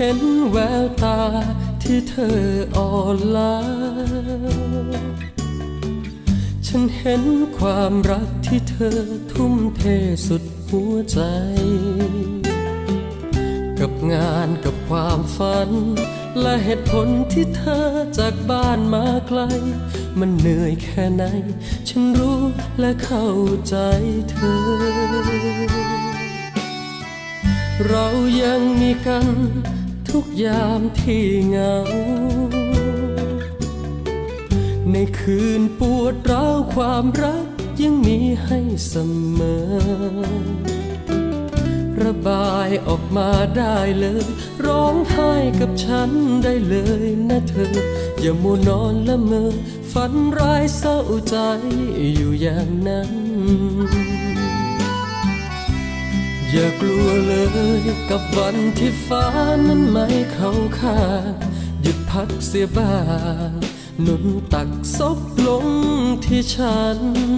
ห็นแววตาที่เธออ่อนล้าฉันเห็นความรักที่เธอทุ่มเทสุดหัวใจกับงานกับความฝันและเหตุผลที่เธอจากบ้านมาไกลมันเหนื่อยแค่ไหนฉันรู้และเข้าใจเธอเรายังมีกันทุกยามที่เหงาในคืนปวดร้าวความรักยังมีให้เสมอระบายออกมาได้เลยร้องไห้กับฉันได้เลยนะเธออย่ามัวนอนละเมอฝันร้ายเศร้าใจอยู่อย่างนั้นอย่ากลัวเลยกับวันที่ฟ้านั้นไม่เข้าข้างหยุดพักเสียบ้างหนุนตักซบลงที่ฉัน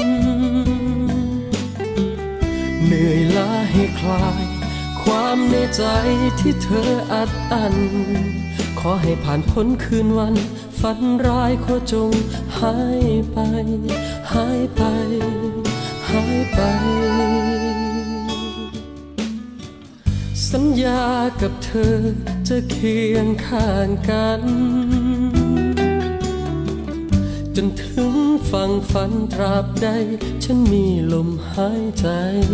เหนื่อยล้าให้คลายความในใจที่เธออัดอั้นขอให้ผ่านพ้นคืนวันฝันร้ายขอจงหายไปหายไปหายไปสัญญากับเธอจะเคียงข้างกันจนถึงฝั่งฝันตราบใดฉันมีลมหายใจ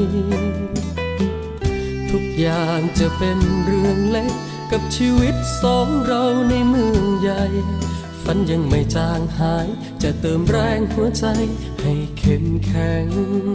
ทุกอย่างจะเป็นเรื่องเล็กกับชีวิตสองเราในเมืองใหญ่ฝันยังไม่จางหายจะเติมแรงหัวใจให้เข้มแข็ง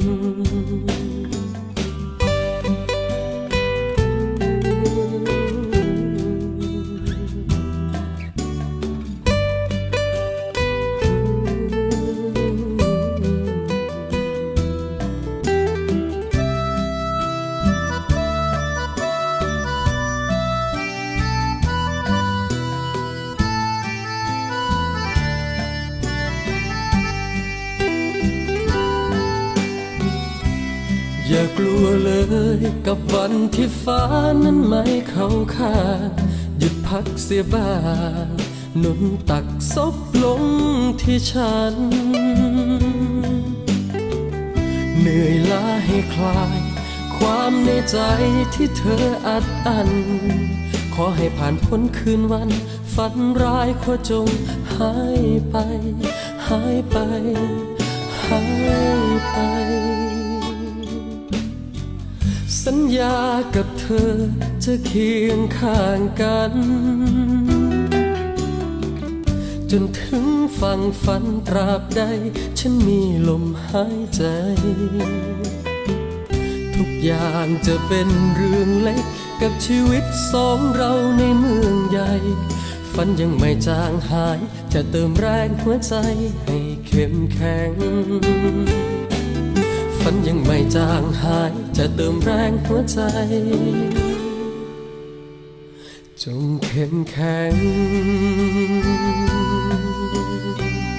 อย่ากลัวเลยกับวันที่ฟ้านั้นไม่เข้าข้างหยุดพักเสียบ้างหนุนตักซบลงที่ฉันเหนื่อยล้าให้คลายความในใจที่เธออัดอั้นขอให้ผ่านพ้นคืนวันฝันร้ายขอจงหายไปหายไปหายไปสัญญากับเธอจะเคียงข้างกันจนถึงฝั่งฝันตราบใดฉันมีลมหายใจทุกอย่างจะเป็นเรื่องเล็กกับชีวิตสองเราในเมืองใหญ่ฝันยังไม่จางหายจะเติมแรงหัวใจให้เข้มแข็งฝันยังไม่จางหายจะเติมแรงหัวใจจงเข้มแข็ง